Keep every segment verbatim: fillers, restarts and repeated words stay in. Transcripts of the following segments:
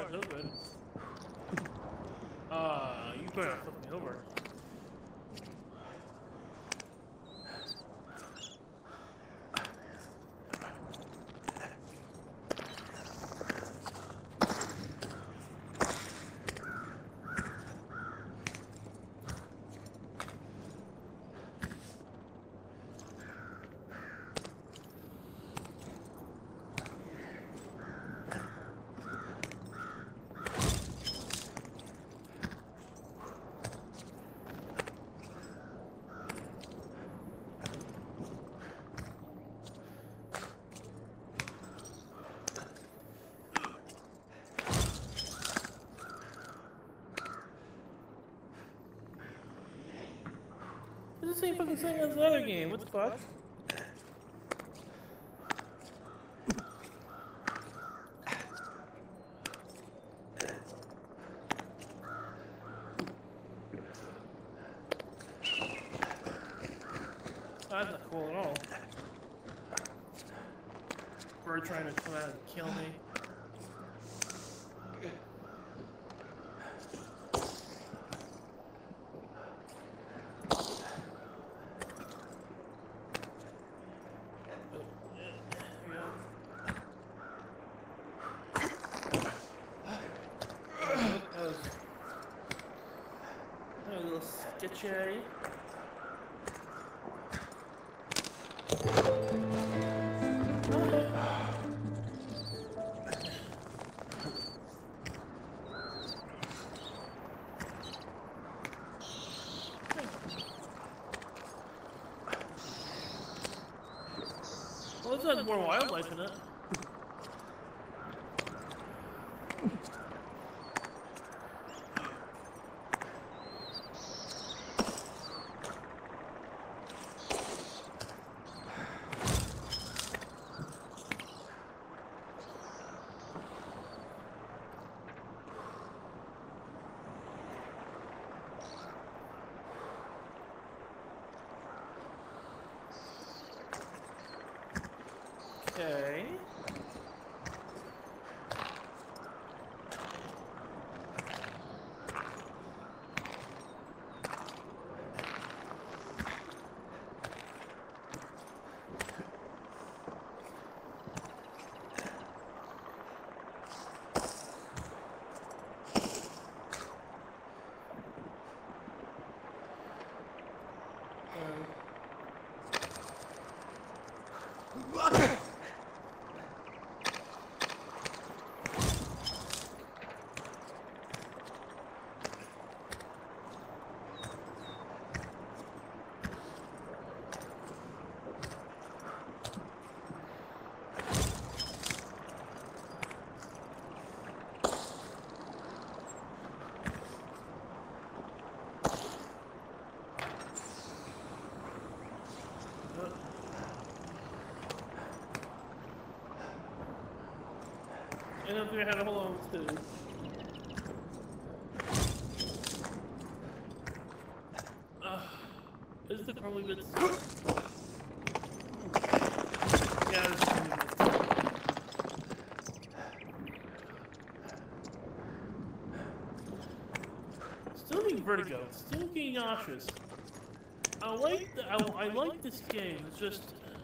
is no good. Uh, you better not flip me over. It's the same fucking thing as the other game. What the fuck? That's not cool at all. Bird trying to come out and kill me. A little sketchy. Well, this has more wildlife in it. Okay. I don't think I had a whole lot to do. Uh, this is the probably good stuff. Yeah, this is probably good stuff. Still getting vertigo. Still getting nauseous. I like the, I, I like this game. It's just.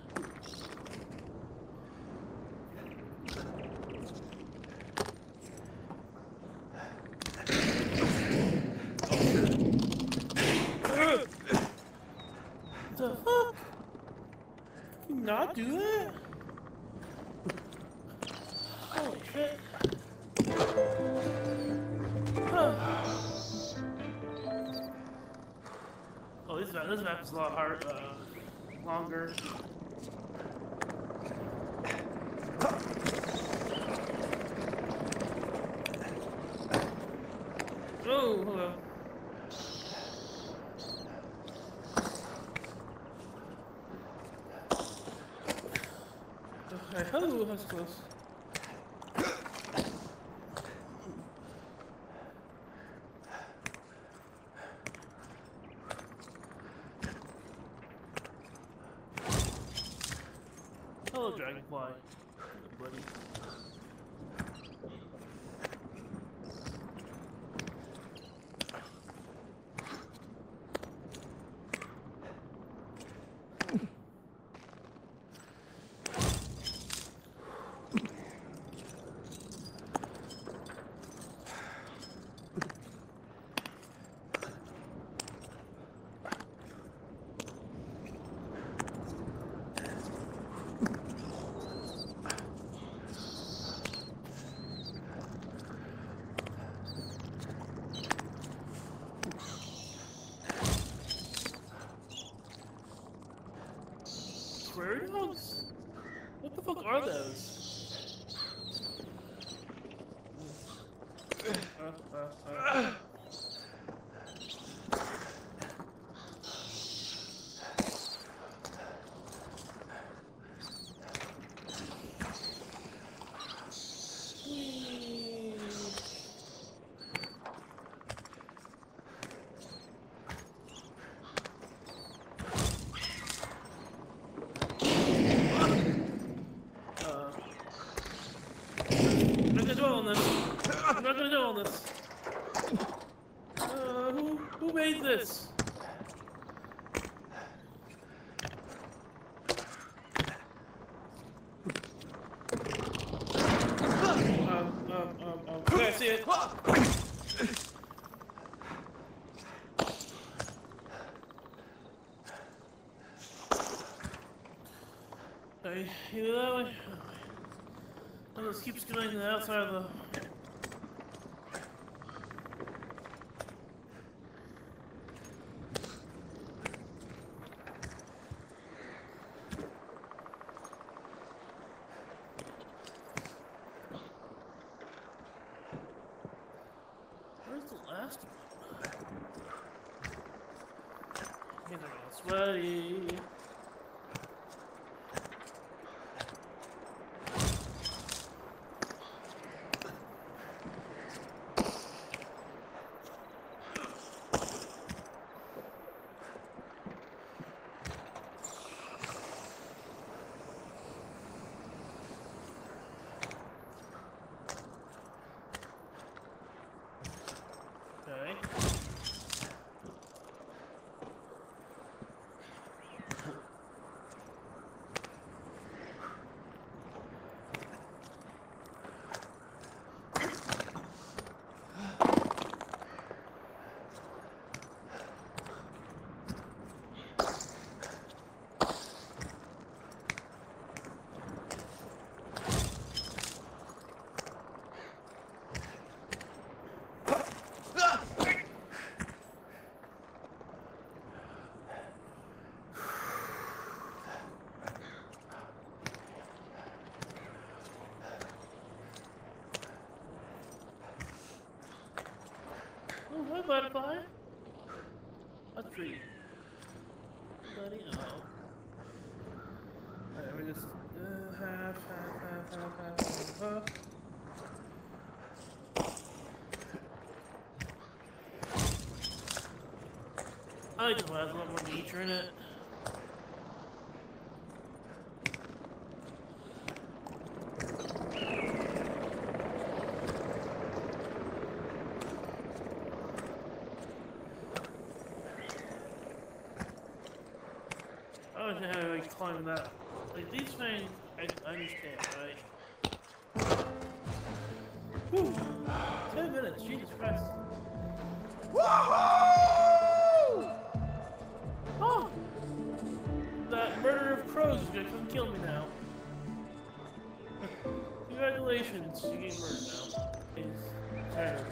The fuck? Can you not do that? Holy shit. Huh. Oh, this map, this map is a lot hard, uh, longer. Oh, hello. Okay, oh, that's close. Hello, Dragonfly. Hello, buddy. prairie dogs? What the fuck are those? Uh, uh, uh. I'm not gonna do all this. Uh, who, who made this? Um, um, um, um, okay, I see it. Okay, either that way. Oh, this keeps going to the outside of the... Where's the last one? Hands are getting sweaty. Okay. Oh, hi, butterfly. A tree. Bloody hell. Alright, we just uh, half, half, half, half, half, half, half. I like the one has a lot more nature in it. I don't know how to like, climb that. Like these things, I, I understand, right? Whew. Ten minutes, Jesus Christ. Woohoo! Oh! That murder of crows is gonna come kill me now. Congratulations, you get murdered now. It's terrible.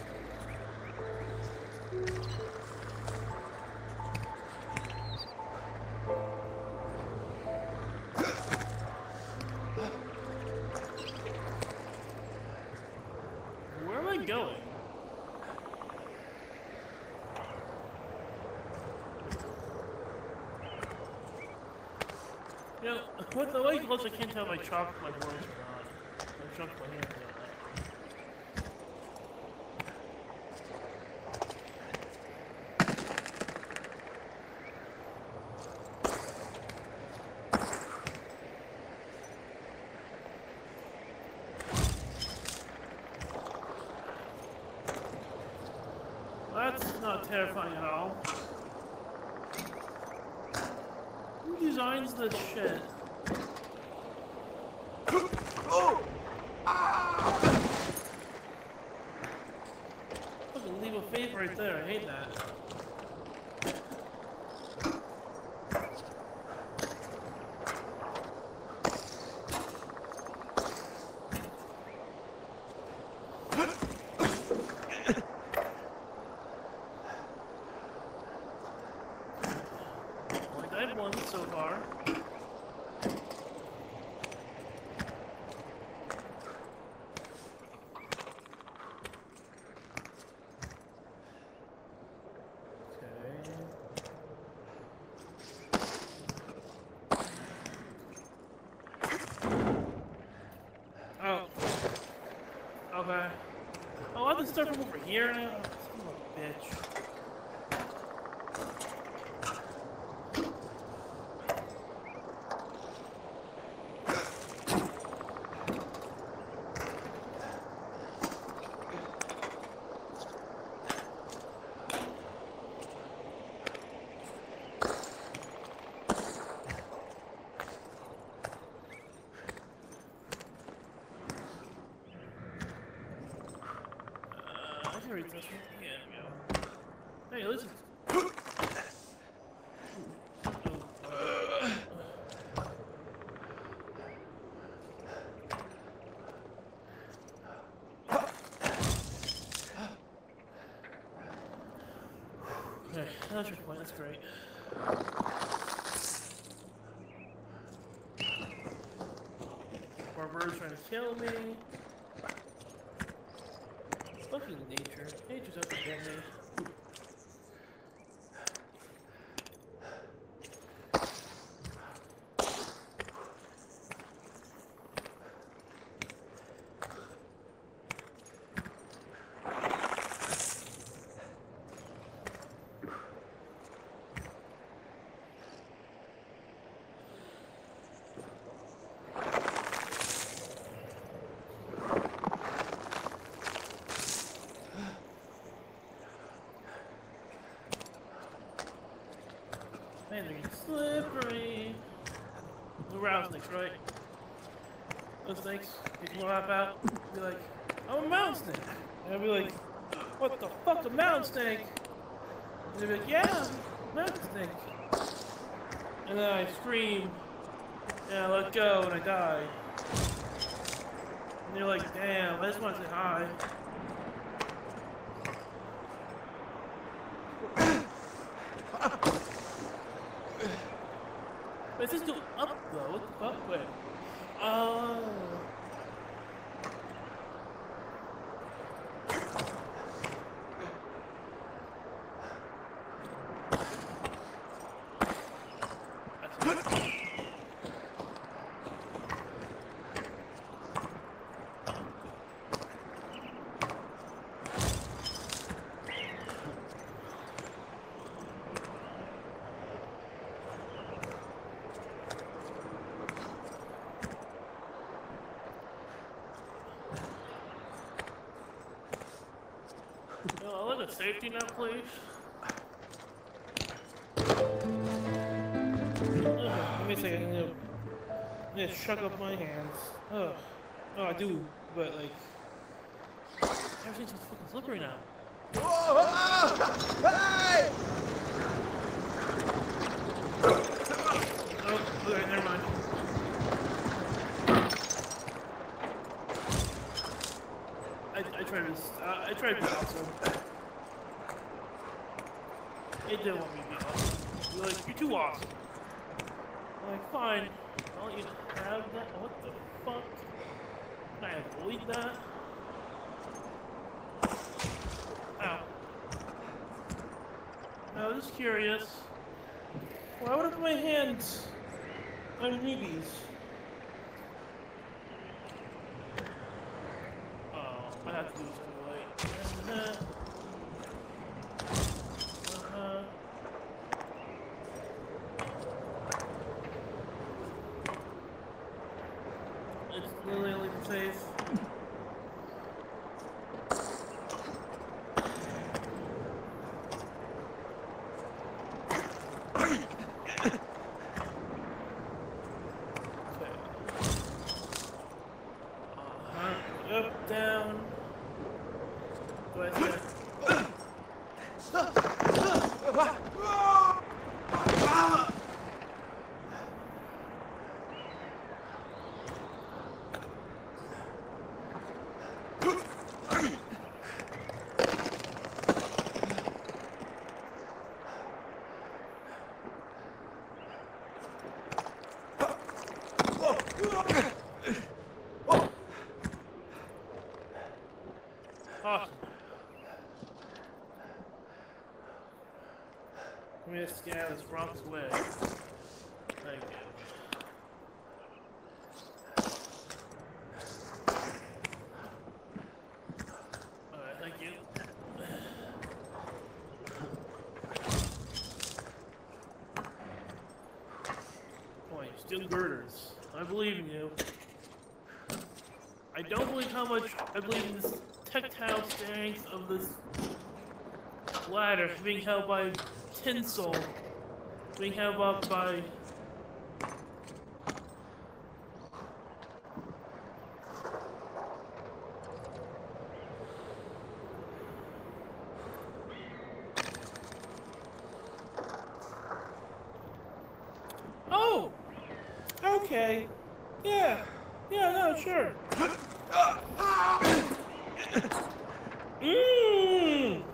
Where am I going? You know, with the way close I can't tell if I chopped my words or not. I chopped my hands or not. That's not terrifying at all. Who designs this shit? Fucking leave a fate right there, I hate that. Only died once so far. Okay. Oh, I have to start from over here now? Son of a bitch. Read this one. Yeah, there we go. Hey, listen. Okay, that's your point. That's great. More birds trying to kill me. Fucking nature. Nature's out to get me. Man, they're getting slippery. The rattlesnakes, right? Those snakes, you can hop out, be like, I'm a mountain snake. And I'll be like, what the fuck, a mountain snake? And they'll be like, yeah, mountain snake. And then I scream, and I let go, and I die. And you're like, damn, I just want to say hi. But it's still up though, what the fuck? Wait. Oh. No, I like a safety net, please. Ugh, let me see. I'm gonna, I'm gonna shuck up my hands. Ugh. No, I do, but like, everything's so fucking slippery now. Whoa! Hey! Oh, okay, never mind. I, I tried to, uh, I tried to be awesome. It didn't want me to be awesome. You're like, you're too awesome. I'm like, fine. I'll let you have that. What the fuck? Can I avoid that? Ow. I was just curious. Why would I put my hands on newbies? I have to do this anyway. Uh-huh. Uh-huh. It's literally safe. Uh-huh. Up, down. Right there. Awesome. Let me just scan this Bronx way. Thank you. new girders. I believe in you. I don't believe how much I believe in this tactile strength of this ladder being held by tinsel, being held up by. Oh! Okay. Yeah. Yeah, no, sure. Mmm!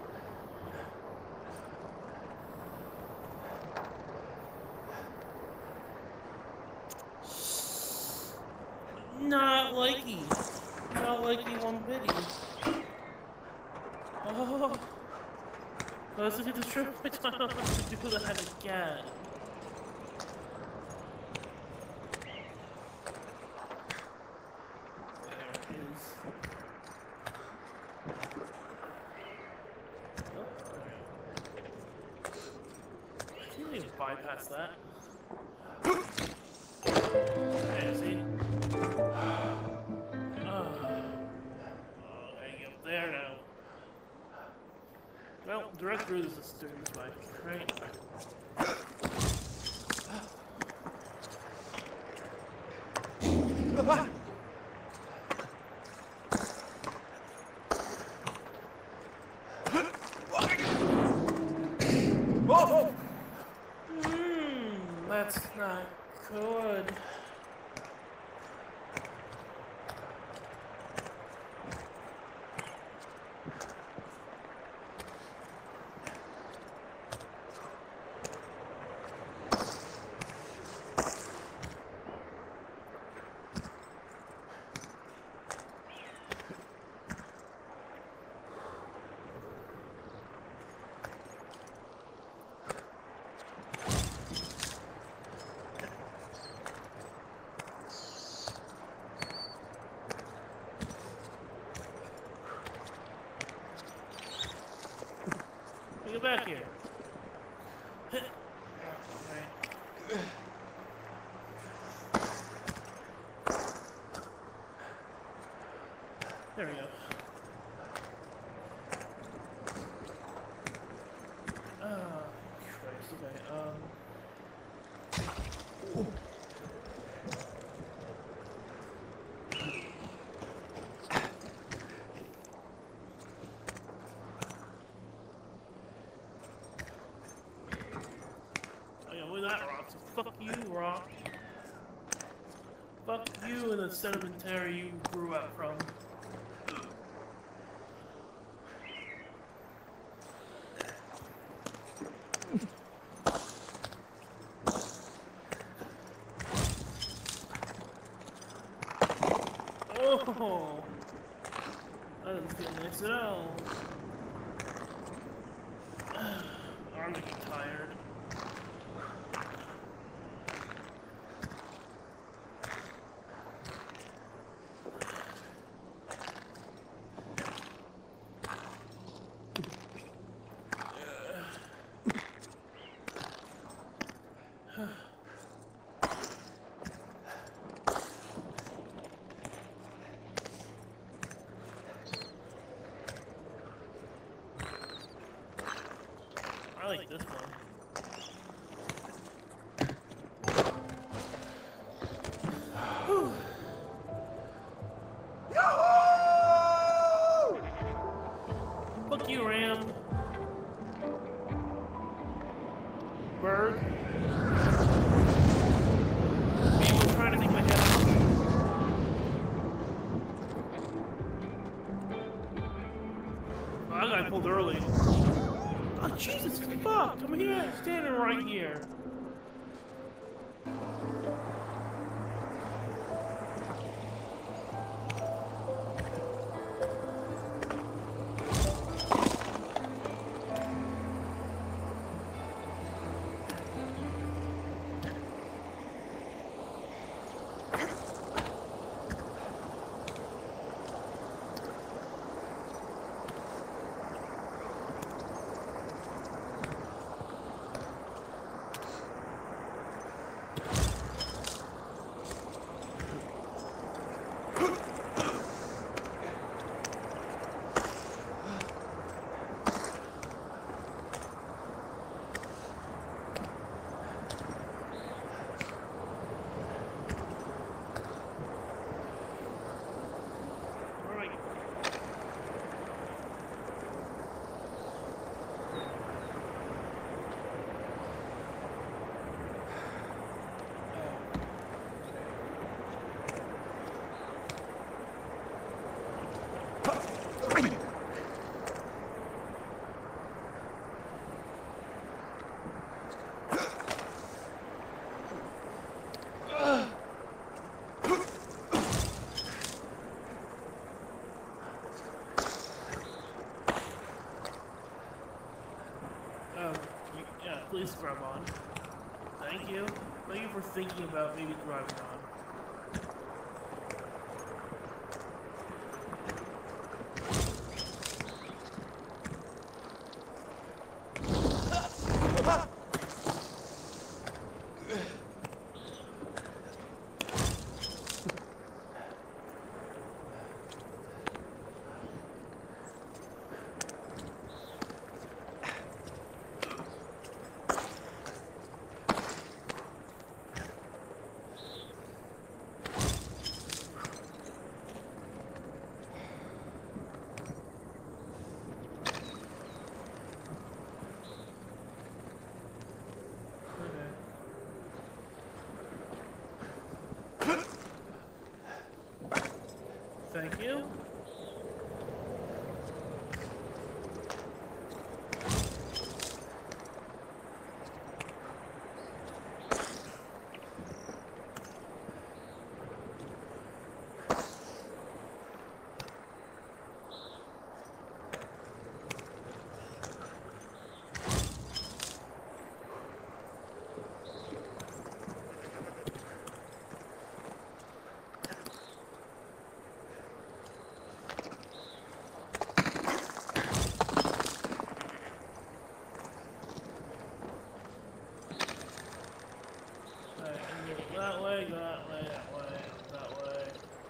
Not likey. Not likey one bitty. Oh. Let's get the trip. I don't know how to do that again. Bypass that. Okay, see? Oh, I get up there now. Well, direct route is just doing this way, right? Whoa! That's not good. Get back here. There we go. Oh, Christ. Okay, um... that rock, so fuck you, rock. Fuck you and the sedimentary you grew up from. Oh, that doesn't feel nice at all. I'm getting tired. I like this one. Whew. Fuck you, Ram. Bird. I'm trying to think my head out. Oh, I got pulled early. Oh, Jesus fuck! I'm here, standing right here. scrub on. Thank you. Thank you for thinking about maybe driving on. Thank you. That way, that way, that way, that way.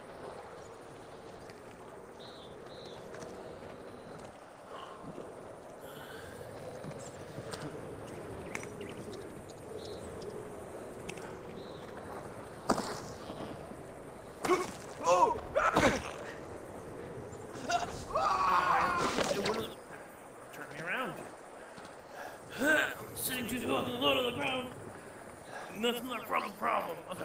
Oh! It wouldn't turn me around. Sitting too close to the low to the ground. That's not a problem. Problem. Okay.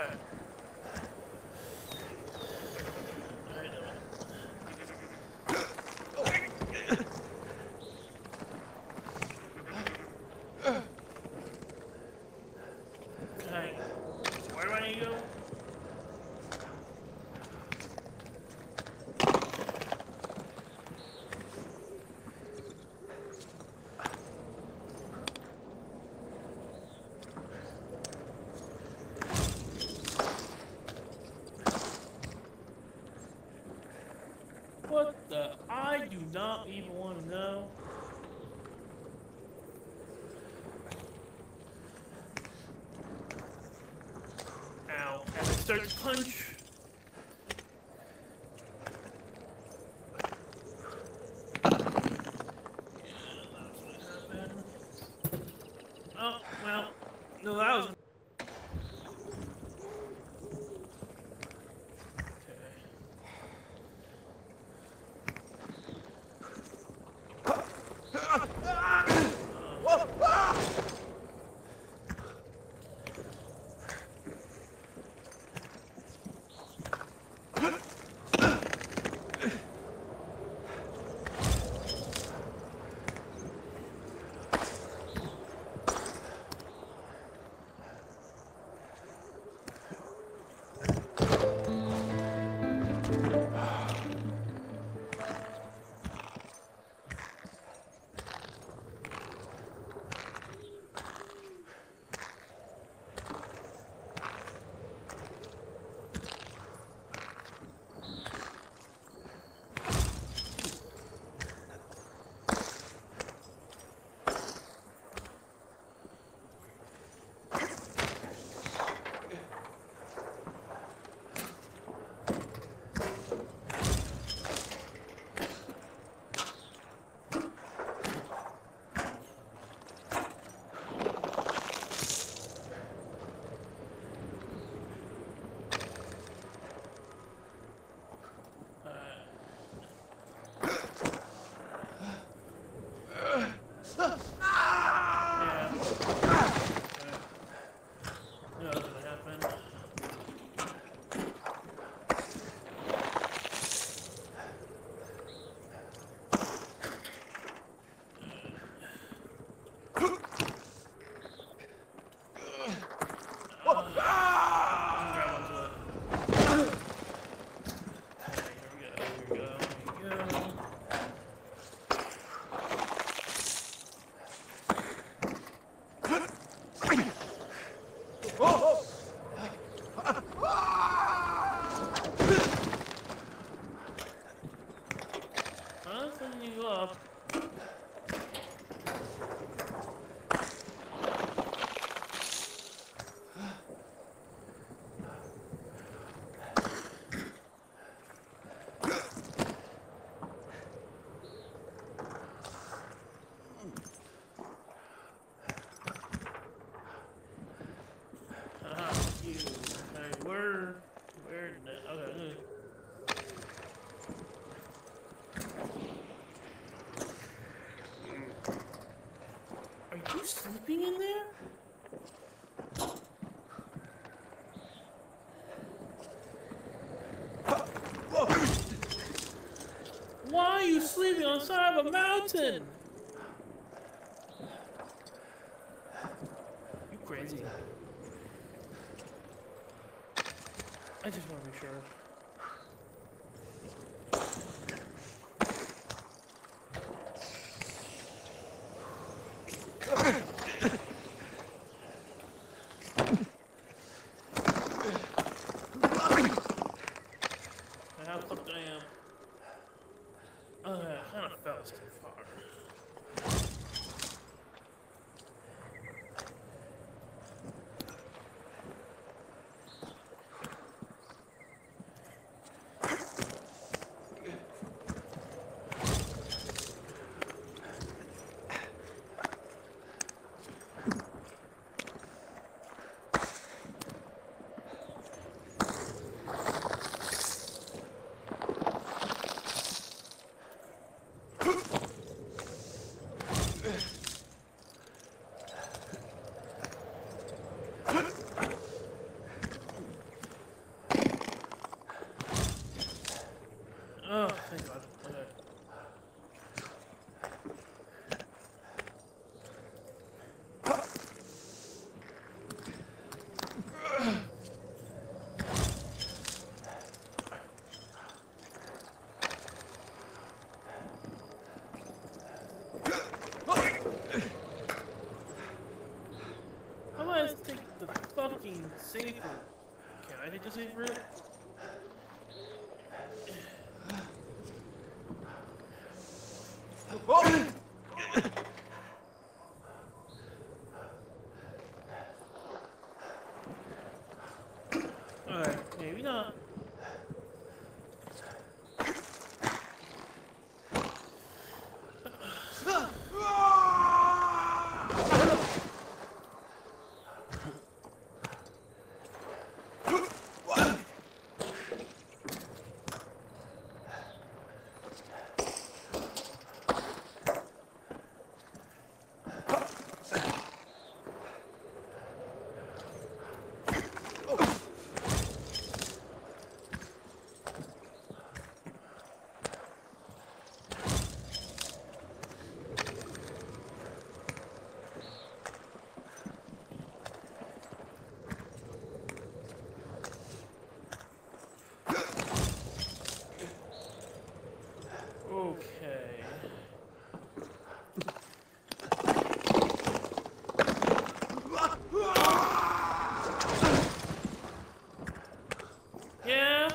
Okay. Where do I need to go? What the? I do not even want to know. Ow. And I start to punch. Oh, well. No, that was... you sleeping on the side of a mountain? You crazy. I just want to be sure. How fucked I am. Uh, I kind of fell too far. Oh, thank God. Okay. How about I just take the fucking safe route? Can I take the safe route? Oh! Alright, maybe not. Okay. Yeah?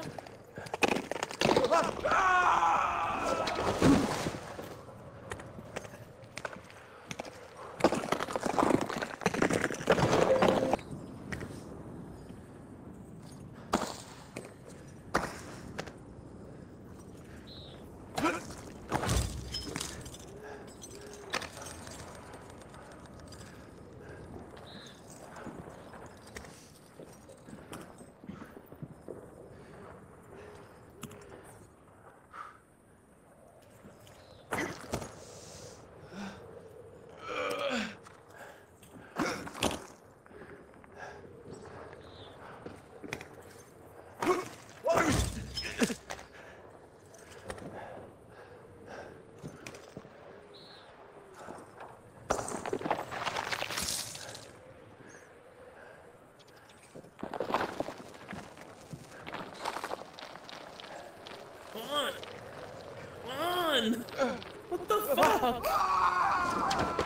Come on! Come on! What the fuck?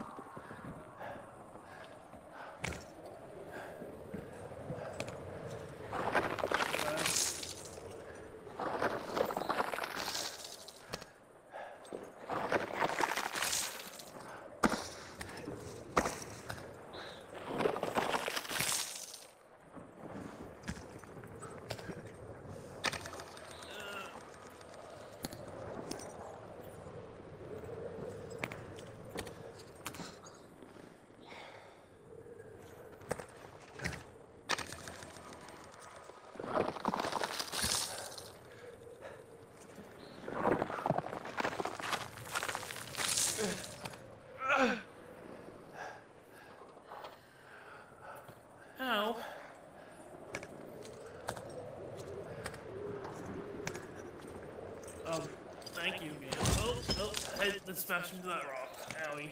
Ow. Um, thank you again. Oh, oh, hey, let's smash into that rock. Owie.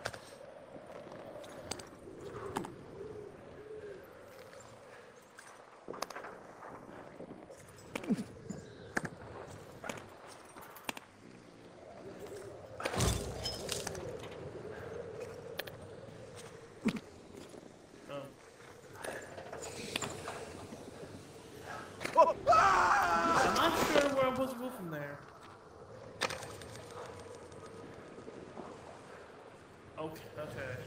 Oh, ah! I'm not sure where I'm supposed to go from there. Okay, okay.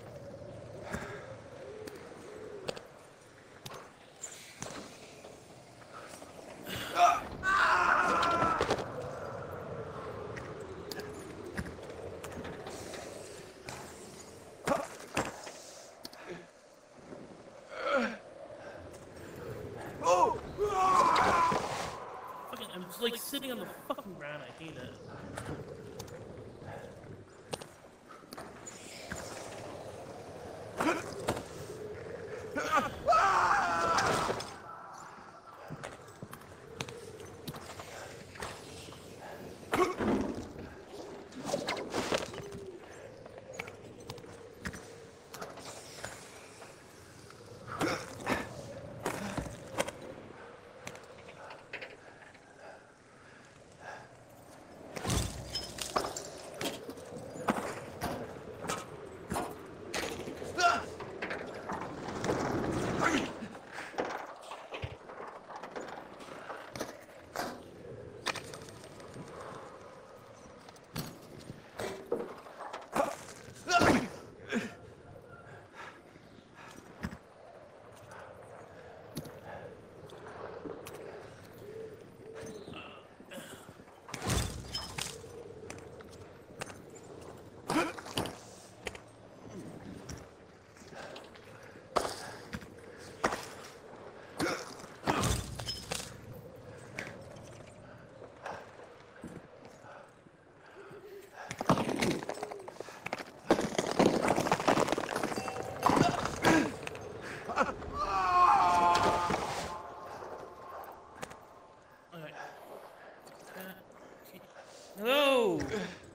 Oh! Ah! Fucking, I'm just like sitting on the fucking ground. I hate it. Okay. Hello.